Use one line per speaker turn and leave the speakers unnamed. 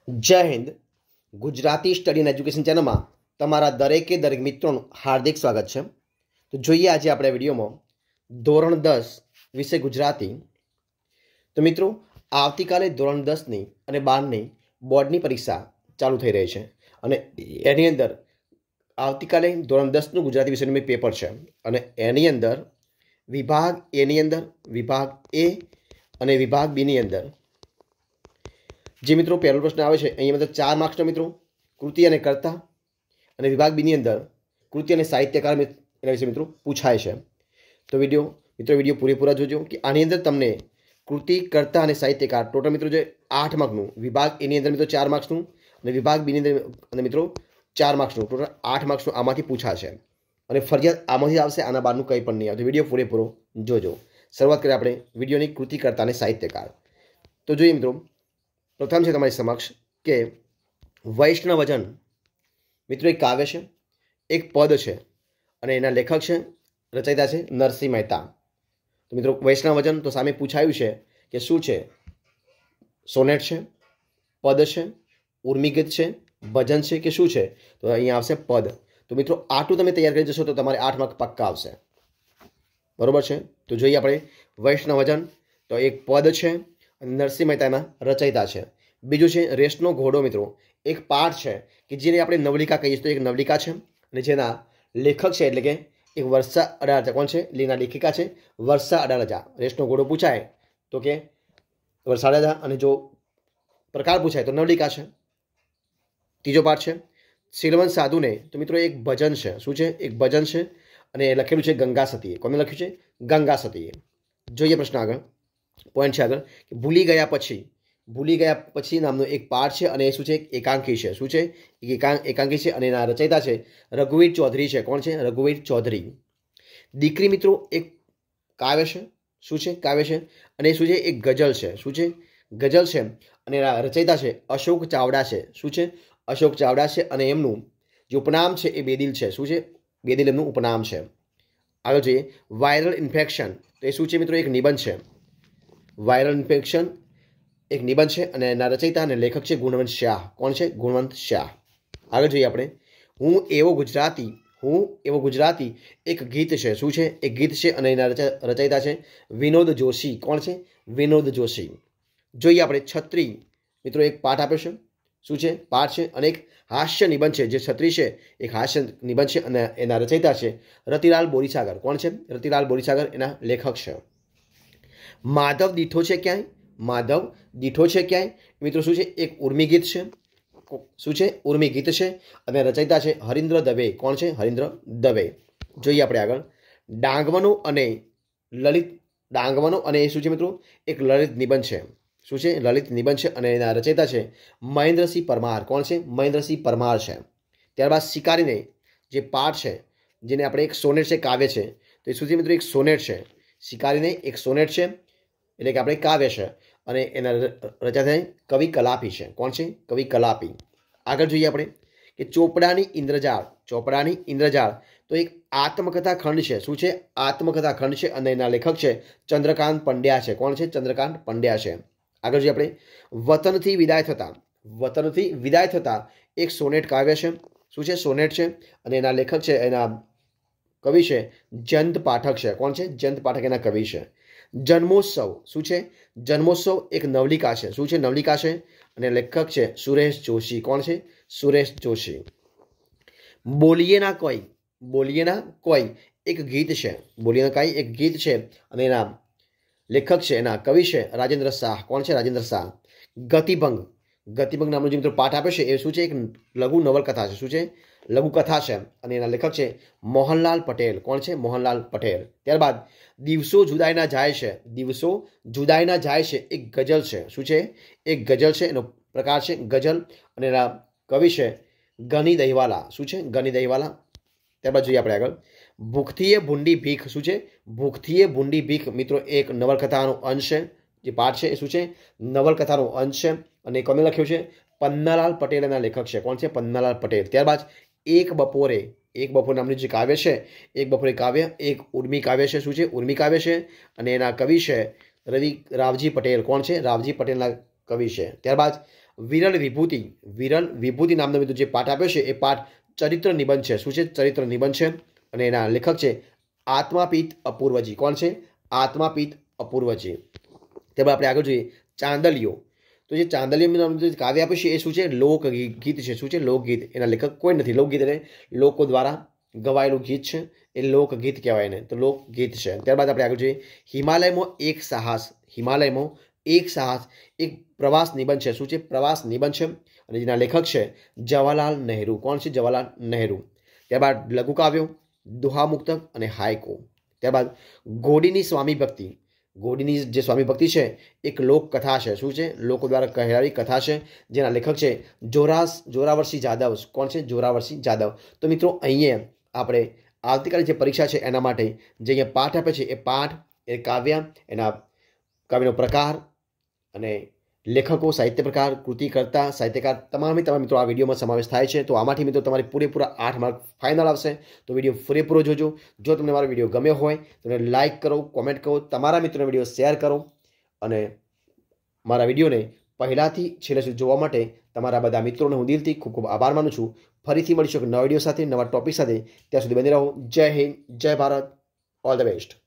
जय हिंद। Gujarati study and education channel में तमारा दरेके दरेक मित्रों हार्दिक स्वागत है। तो जोईए आज आप विडियो में धोरण 10 विषय गुजराती। तो मित्रों आवती काले धोरण 10 नी अने 12 नी बोर्डनी परीक्षा चालू थई रही है अने एनी अंदर आवती काले धोरण 10 नु गुजराती विषयનું पेपर है अने एनी अंदर विभाग ए नी अंदर विभाग ए अने विभाग बी नी अंदर जे मित्रों पहलो प्रश्न आवे छे अहीं मतलब 4 मार्क्सनो मित्रों कृति अने कर्ता अने विभाग बी नी अंदर कृति अने साहित्यकार एना विषे मित्रों पूछाय छे। तो विडियो पूरेपूरा जोजो कि आनी अंदर तमने कृति कर्ता अने साहित्यकार टोटल मित्रों जे 8 मार्क्सनु विभाग ए नी अंदर मित्रों 4 मार्क्सनु अने विभाग बी नी अंदर मित्रों 4 मार्क्सनु टोटल 8 मार्क्सनु आमांथी पूछाशे अने फरियाद आमांथी आवशे, आना बारनु कंई पण नहीं आवतुं। विडियो पूरेपूरो जोजो। शरूआत करीए आपणे विडियोनी कृति कर्ता अने साहित्यकार। तो जोईए मित्रों प्रथम है तमारी समक्ष के वैष्णवजन मित्रों एक काव्य है, एक पद है अने एना लेखक है रचयिता है नरसिंह मेहता। तो मित्रों वैष्णवजन तो सामे पूछायु है कि शू है, सोनेट है, पद है, उर्मिगीत है, भजन है कि शू है। तो अहीं आवशे पद। तो मित्रों आटलुं तमे तैयार करी जशो तो तमारे 8 मार्क पक्का आवशे, बरोबर है। तो जोईए आपणे वैष्णवजन तो एक पद है, नरसिंह मेहता रचयिता है। बीजू है रेसनो घोड़ो मित्रों एक पाठ है कि जेने आपणे नवलिका कहीए तो एक नवलिका है अने जेना लेखक है एटले के एक वर्षा अडालजा। कोण छे? लीना लेखिका है वर्षा अडालजा। रेसनो घोड़ो पूछाय तो के वर्षा अडालजा अने जो प्रकार पूछाय तो नवलिका है। तीजो पाठ है शीलवंत साधु ने तो मित्रों एक भजन है। शू है? एक भजन है अने लखेलुं छे गंगा सतीए। कोने लख्युं छे? गंगा सतीए। जोईए प्रश्न आगळ। पॉइंट है आगे कि भूली गया पछी नामनो एक पाठ है अने शू छे? एकांकी है। शू छे? एकांकी है अने एना रचयिता है रघुवीर चौधरी है। कोण छे? रघुवीर चौधरी। दीकरी मित्रों एक काव्य है। शू छे? काव्य है अने शू छे? एक गजल है। शू छे? गजल है अने एना रचयिता है अशोक चावड़ा है। शू छे? अशोक चावड़ा है अने एमनुं जे उपनाम है ए बेदिल है। शू छे? बेदिल एमनुं उपनाम है। आगे जोईए वायरल इन्फेक्शन तो ए शू छे मित्रों? एक निबंध है। वायरल इन्फेक्शन एक निबंध है अने एना रचयिता अने लेखक है गुणवंत शाह। कोण छे? गुणवंत शाह। आगे जोईए आपणे हूँ एवो गुजराती एक गीत है। शू छे? एक गीत है अने एना रचयिता है विनोद जोशी। कोण छे? विनोद जोशी। जोईए आपणे छत्री मित्रों एक पाठ आप्यो छे। शू छे? पाठ है अने एक हास्य निबंध है। जे छत्री है एक हास्य निबंध है अने एना रचयिता है रतिलाल बोरीसागर। कोण छे? रतिलाल बोरीसागर एना लेखक है। माधव दीठो है क्या? माधव दीठो है क्या मित्रों? शू है? एक उर्मी गीत है। शू है? उर्मी गीत है अने रचयिता है हरीन्द्र दवे। कोण छे? हरीन्द्र दवे। जोईए आपणे आगळ डांगवनो अने ललित डांगवनो अने शू छे मित्रों? एक ललित निबंध है। शू है? ललित निबंध है अने एना रचयिता है महेन्द्रसिंह परमार। कोण छे? महेन्द्रसिंह परमार है। त्यारबाद शिकारीने जे पाठ है जेने आपणे एक सोनेट है काव्य है तो ए शू छे मित्रों? एक सोनेट है। शिकारीने एक सोनेट है એટલે કે આપણે કાવ્ય છે અને એના રચના થાય કવિ કલાપી છે। કોણ છે? કવિ કલાપી। આગળ જોઈએ આપણે કે ચોપડાની ઇન્દ્રજાળ તો એક આત્મકથા ખંડ છે। શું છે? આત્મકથા ખંડ છે અને એના લેખક છે ચંદ્રકાંત પંડ્યા છે। કોણ છે? ચંદ્રકાંત પંડ્યા છે। આગળ જોઈએ આપણે વતનથી વિદાય થતા એક સોનેટ કાવ્ય છે। શું છે? સોનેટ છે અને એના લેખક છે એના કવિ છે જયંત પાઠક છે। કોણ છે? જયંત પાઠક એના કવિ છે। जन्मोत्सव शू है? जन्मोत्सव एक नवलिका है। शू है? नवलिका है अने लेखक है सुरेश जोशी। कोण है? सुरेश जोशी। बोलिए ना कोई एक गीत है। बोलिए ना कोई एक गीत है अने एना लेखक है एना कवि है राजेंद्र शाह। कोण है? राजेंद्र शाह। गतिभंग नामनो जे मित्रों पाठ आपे छे ए शू छे? एक लघु नवलकथा है। शू है? लघुकथा है अने एना लेखक है मोहनलाल पटेल। कोण छे? मोहनलाल पटेल। त्यारबाद दिवसो जुदाई ना जाय छे एक गजल है। शू है? एक गजल है। एनो प्रकार है गजल अने एना कवि है गनी दहीवाला। शू है? गनी दहीवाला। त्यारबाद जोईए आपणे आगळ भूखथीए भूंडी भीख। शू है? भूखथीए भूंडी भीख मित्रों एक नवलकथानो अंश है। जे पाठ है शू है? नवलकथानो अंश है अने कोने लख्यो छे? पन्नालाल पटेल एना लेखक है। कोण छे? पन्नालाल पटेल। त्यारबाद एक बपोरे नामनी जे काव्य है एक बपोरे काव्य एक उर्मी काव्य है। शू है? उर्मी काव्य है अने एना कवि है रवि रावजी पटेल। कोण छे? रावजी पटेलना कवि है। त्यारबाद વિરલ વિભૂતિ નામનો મિત્રો જે પાઠ આપ્યો છે એ પાઠ ચરિત્ર નિબંધ છે. શું છે? ચરિત્ર નિબંધ છે. અને એના લેખક છે આત્માપીત અપૂર્વજી. કોણ છે? આત્માપીત અપૂર્વજી. ત્યારબાદ આપણે આગળ જોઈએ ચાંદલિયો. તો જે ચાંદલિયો કાવ્ય આપ્યું છે એ શું છે? લોકગીત છે. શું છે? લોકગીત. એના લેખક કોઈ નથી. લોકગીત એટલે લોકો દ્વારા ગવાયેલું ગીત છે, એ લોકગીત કહેવાય ને, તો લોકગીત છે. ત્યારબાદ આપણે આગળ જોઈએ હિમાલયમાં એક સાહસ. હિમાલયમાં એક સાહસ એક પ્રવાસ નિબંધ છે. શું છે? પ્રવાસ નિબંધ છે. અને જેના લેખક છે જવાહરલાલ નહેરુ. કોણ છે? જવાહરલાલ નહેરુ. ત્યારબાદ લઘુકાવ્યો, દુહામુક્તક અને હાયકો. ત્યારબાદ ઘોડીની સ્વામી ભક્તિ. ઘોડીની જે સ્વામી ભક્તિ છે એક લોકકથા છે. શું છે? લોકો દ્વારા કહેવાયેલી કથા છે, જેના લેખક છે જોરાવરસિંહ જાદવ. કોણ છે? જોરાવરસિંહ જાદવ. તો મિત્રો અહીંયા આપણે આવતીકાલે જે પરીક્ષા છે એના માટે જે અહીંયા પાઠ આપે છે એ પાઠ, એ કાવ્ય, એના કાવ્યનો પ્રકાર અને લેખકો, સાહિત્ય પ્રકાર, કૃતિકર્તા, સાહિત્યકાર તમામ મિત્રો આ વિડીયોમાં સમાવેશ થાય છે. તો આમાંથી મિત્રો તમારી પૂરેપૂરા 8 માર્ક ફાઇનલ આવશે. તો વિડીયો પૂરેપૂરો જોજો. જો તમને મારો વિડીયો ગમ્યો હોય તો લાઇક કરો, કોમેન્ટ કરો, તમારા મિત્રોને વિડીયો શેર કરો અને મારા વિડીયોને પહેલાંથી છેલ્લે સુધી જોવા માટે તમારા બધા મિત્રોને હું દિલથી ખૂબ ખૂબ આભાર માનું છું. ફરીથી મળીશું એક નવા વિડીયો સાથે, નવા ટોપિક સાથે. ત્યાં સુધી બની રહો. જય હિન્દ, જય ભારત, ઓલ ધ બેસ્ટ.